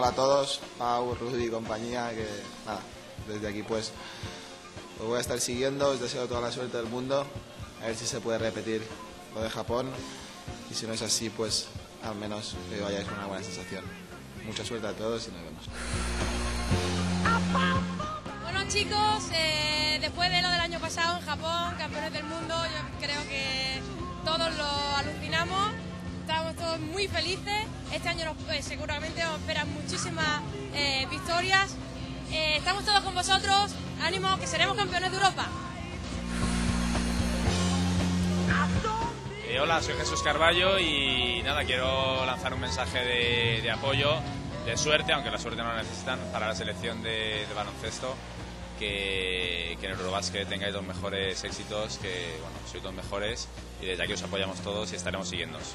a todos, Pau, Rudy y compañía, que nada, desde aquí pues os voy a estar siguiendo, os deseo toda la suerte del mundo, a ver si se puede repetir lo de Japón, y si no es así, pues al menos que vayáis con una buena sensación. Mucha suerte a todos y nos vemos. Bueno chicos, después de lo del año pasado en Japón, campeones del mundo, yo creo que todos lo alucinamos, estamos todos muy felices. Este año seguramente nos esperan muchísimas victorias. Estamos todos con vosotros, ánimo que seremos campeones de Europa. Hola, soy Jesús Carballo y nada, quiero lanzar un mensaje de apoyo, de suerte, aunque la suerte no la necesitan, para la selección de baloncesto, que en el Eurobasket tengáis los mejores éxitos, que bueno, sois los mejores y desde aquí os apoyamos todos y estaremos siguiéndoos.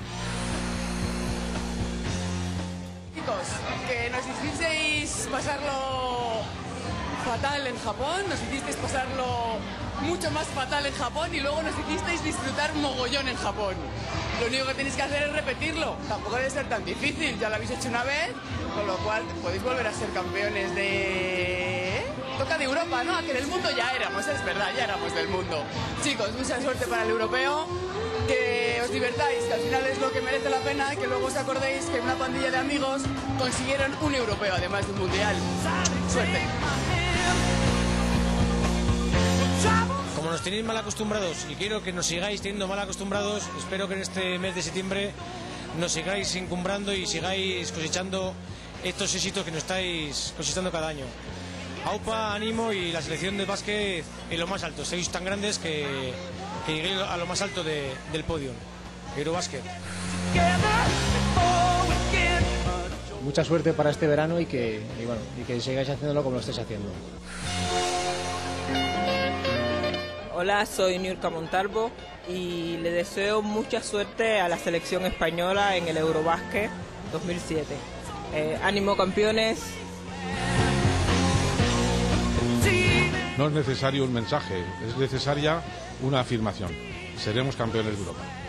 Chicos, que nos hicisteis pasarlo fatal en Japón, nos hicisteis pasarlo mucho más fatal en Japón y luego nos hicisteis disfrutar mogollón en Japón. Lo único que tenéis que hacer es repetirlo, tampoco debe ser tan difícil, ya lo habéis hecho una vez, con lo cual podéis volver a ser campeones de... Toca de Europa, ¿no? Que del mundo ya éramos, es verdad, ya éramos del mundo. Chicos, mucha suerte para el europeo, que os divertáis, que al final es lo que merece la pena y que luego os acordéis que una pandilla de amigos consiguieron un europeo, además de un mundial. Suerte. Como nos tenéis mal acostumbrados y quiero que nos sigáis teniendo mal acostumbrados, espero que en este mes de septiembre nos sigáis encumbrando y sigáis cosechando estos éxitos que nos estáis cosechando cada año. AUPA, ánimo y la selección de básquet en lo más alto. Sois tan grandes que lleguéis a lo más alto del podio. Eurobasket. Mucha suerte para este verano y que sigáis haciéndolo como lo estáis haciendo. Hola, soy Niurka Montalvo y le deseo mucha suerte a la selección española en el Eurobasket 2007. Ánimo, campeones. No es necesario un mensaje, es necesaria una afirmación. Seremos campeones de Europa.